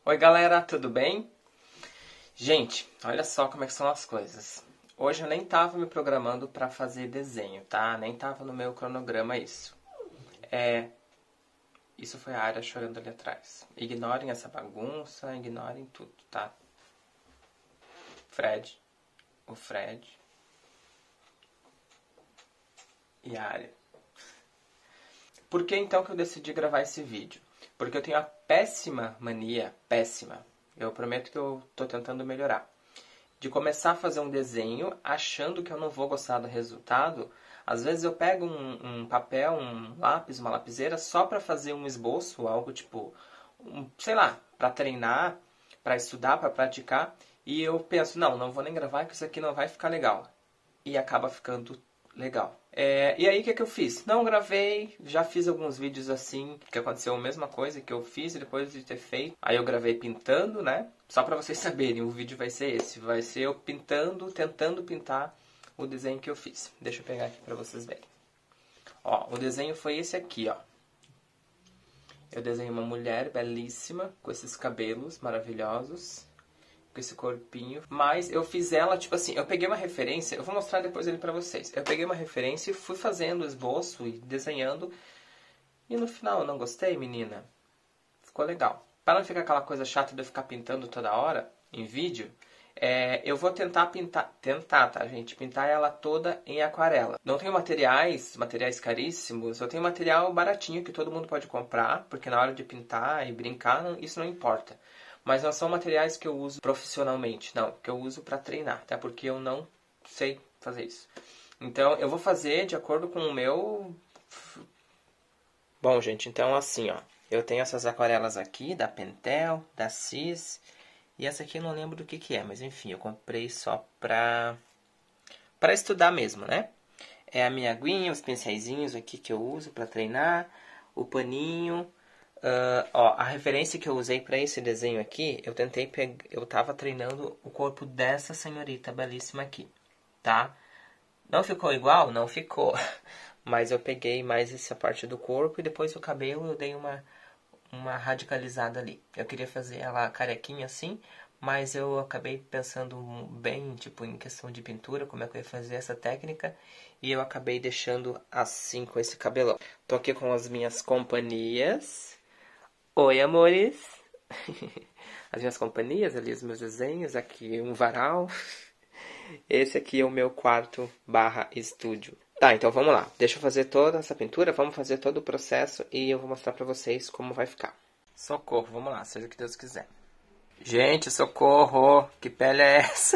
Oi galera, tudo bem? Gente, olha só como é que são as coisas. Hoje eu nem tava me programando pra fazer desenho, tá? Nem tava no meu cronograma isso. Isso foi a Arya chorando ali atrás. Ignorem essa bagunça, ignorem tudo, tá? O Fred e a Arya. Por que então que eu decidi gravar esse vídeo? Porque eu tenho a péssima mania, eu prometo que eu tô tentando melhorar, de começar a fazer um desenho achando que eu não vou gostar do resultado. Às vezes eu pego um papel, um lápis, uma lapiseira só para fazer um esboço, algo tipo, sei lá, para treinar, para estudar, para praticar, e eu penso, não vou nem gravar que isso aqui não vai ficar legal. E acaba ficando legal. E aí o que eu fiz? Não gravei, já fiz alguns vídeos assim, que aconteceu a mesma coisa que eu fiz depois de ter feito. Aí eu gravei pintando, né? Só pra vocês saberem, o vídeo vai ser esse. Vai ser eu pintando, tentando pintar o desenho que eu fiz. Deixa eu pegar aqui pra vocês verem. Ó, o desenho foi esse aqui, ó. Eu desenhei uma mulher belíssima, com esses cabelos maravilhosos, com esse corpinho, mas eu fiz ela, tipo assim, eu peguei uma referência, eu vou mostrar depois ele pra vocês. Eu peguei uma referência e fui fazendo o esboço e desenhando, e no final eu não gostei, menina. Ficou legal. Para não ficar aquela coisa chata de eu ficar pintando toda hora, em vídeo, eu vou tentar, tá, gente? Pintar ela toda em aquarela. Não tenho materiais caríssimos, eu tenho material baratinho que todo mundo pode comprar, porque na hora de pintar e brincar, isso não importa. Mas não são materiais que eu uso profissionalmente, não, que eu uso para treinar, até porque eu não sei fazer isso. Então, eu vou fazer de acordo com o meu... Bom, gente, então assim, ó, eu tenho essas aquarelas aqui, da Pentel, da Cis, e essa aqui eu não lembro do que é, mas enfim, eu comprei só pra estudar mesmo, né? É a minha aguinha, os pincéisinhos aqui que eu uso para treinar, o paninho... ó, a referência que eu usei para esse desenho aqui, eu tava treinando o corpo dessa senhorita belíssima aqui, tá? Não ficou igual? Não ficou. Mas eu peguei mais essa parte do corpo e depois o cabelo eu dei uma radicalizada ali. Eu queria fazer ela carequinha assim, mas eu acabei pensando bem, tipo, em questão de pintura, como é que eu ia fazer essa técnica, e eu acabei deixando assim com esse cabelão. Tô aqui com as minhas companhias. Oi, amores! As minhas companhias, ali os meus desenhos, aqui um varal. Esse aqui é o meu quarto / estúdio. Tá, então vamos lá. Deixa eu fazer toda essa pintura, vamos fazer todo o processo e eu vou mostrar pra vocês como vai ficar. Socorro, vamos lá, seja o que Deus quiser. Gente, socorro! Que pele é essa?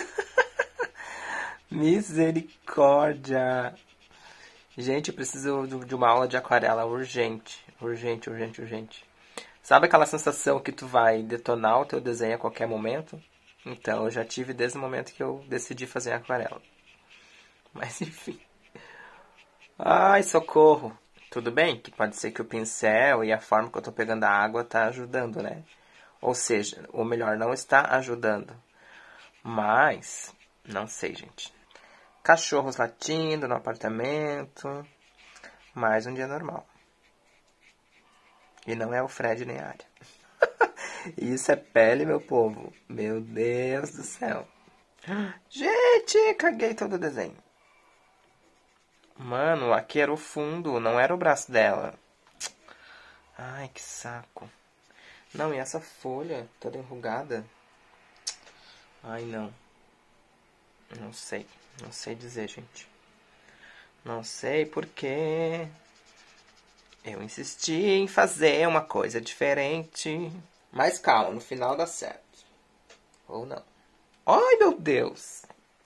Misericórdia! Gente, eu preciso de uma aula de aquarela urgente. Urgente, urgente, urgente. Sabe aquela sensação que tu vai detonar o teu desenho a qualquer momento? Então, eu já tive desde o momento que eu decidi fazer aquarela. Mas, enfim. Ai, socorro. Tudo bem que pode ser que o pincel e a forma que eu tô pegando a água tá ajudando, né? Ou seja, ou melhor, não está ajudando. Mas, não sei, gente. Cachorros latindo no apartamento. Mais um dia normal. E não é o Fred nem a Arya. Isso é pele, meu povo. Meu Deus do céu. Gente, caguei todo o desenho. Mano, aqui era o fundo, não era o braço dela. Ai, que saco. Não, e essa folha toda enrugada? Ai, não. Não sei dizer, gente. Não sei porquê. Eu insisti em fazer uma coisa diferente. Mas calma, no final dá certo. Ou não. Ai, meu Deus.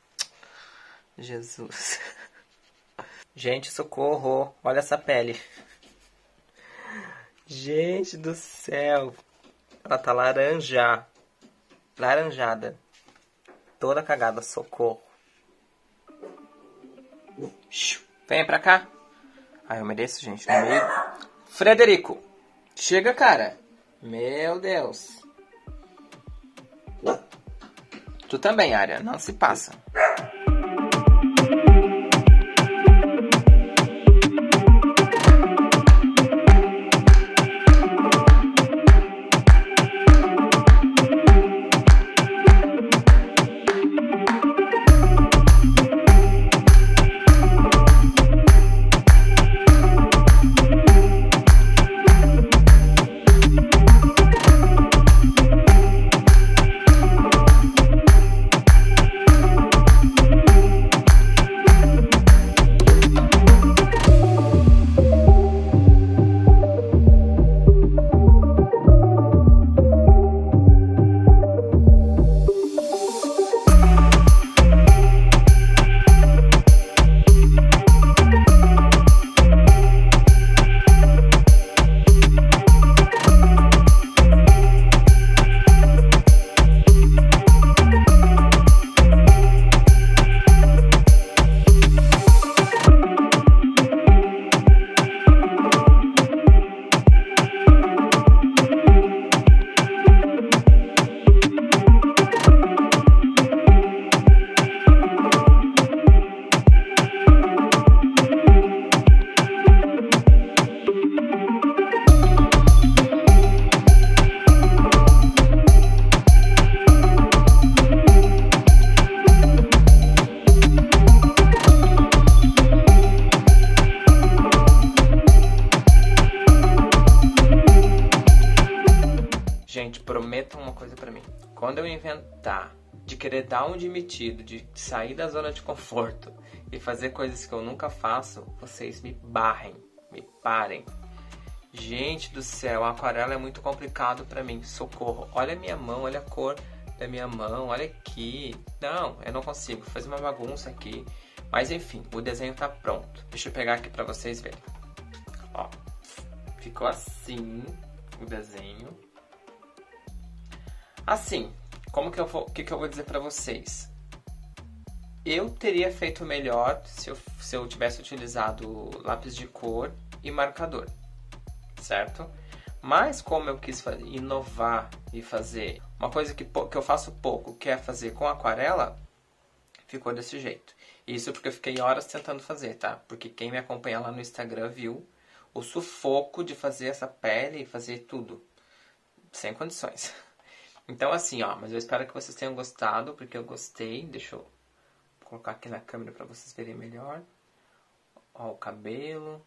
Jesus. Gente, socorro. Olha essa pele. Gente do céu. Ela tá laranja. Laranjada. Toda cagada, socorro. Vem pra cá. Ai, eu mereço, gente. No meio. Frederico. Chega, cara. Meu Deus. Tu também, Arya. Não se passa. prometam uma coisa pra mim. Quando eu inventar de querer dar um demitido, de sair da zona de conforto e fazer coisas que eu nunca faço, vocês me barrem, me parem. Gente do céu, a aquarela é muito complicado pra mim, socorro. Olha a minha mão, olha a cor da minha mão, olha aqui. Não, eu não consigo, fazer uma bagunça aqui. Mas enfim, o desenho tá pronto. Deixa eu pegar aqui pra vocês verem. Ó, ficou assim o desenho. Assim, o que eu vou dizer pra vocês? Eu teria feito melhor se eu tivesse utilizado lápis de cor e marcador, certo? Mas como eu quis inovar e fazer uma coisa que eu faço pouco, que é fazer com aquarela, ficou desse jeito. Isso porque eu fiquei horas tentando fazer, tá? Porque quem me acompanha lá no Instagram viu o sufoco de fazer essa pele e fazer tudo. Sem condições. Então assim, ó, mas eu espero que vocês tenham gostado, porque eu gostei. Deixa eu colocar aqui na câmera para vocês verem melhor. Ó, o cabelo.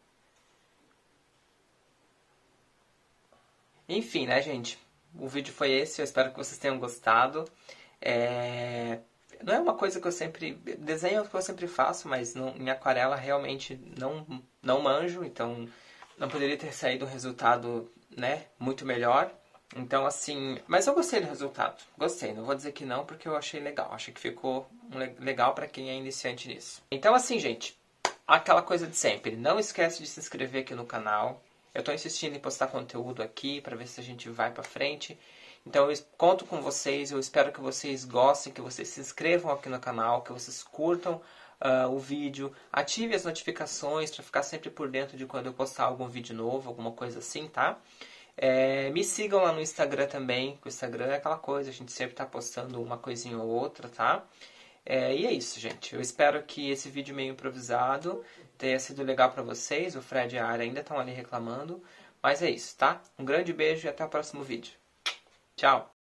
Enfim, né, gente? O vídeo foi esse, eu espero que vocês tenham gostado. Não é uma coisa que eu sempre... Desenho é o que eu sempre faço, mas em aquarela realmente não manjo, então não poderia ter saído um resultado, né, muito melhor. Então, assim... Mas eu gostei do resultado. Gostei, não vou dizer que não, porque eu achei legal. Achei que ficou legal para quem é iniciante nisso. Então, assim, gente, aquela coisa de sempre. Não esquece de se inscrever aqui no canal. Eu estou insistindo em postar conteúdo aqui para ver se a gente vai para frente. Então eu conto com vocês, eu espero que vocês gostem, que vocês se inscrevam aqui no canal, que vocês curtam o vídeo, ative as notificações para ficar sempre por dentro de quando eu postar algum vídeo novo, alguma coisa assim, tá? Me sigam lá no Instagram também, o Instagram é aquela coisa, a gente sempre está postando uma coisinha ou outra, tá? E é isso, gente. Eu espero que esse vídeo meio improvisado tenha sido legal para vocês. O Fred e a Ara ainda estão ali reclamando. Mas é isso, tá? Um grande beijo e até o próximo vídeo. Tchau!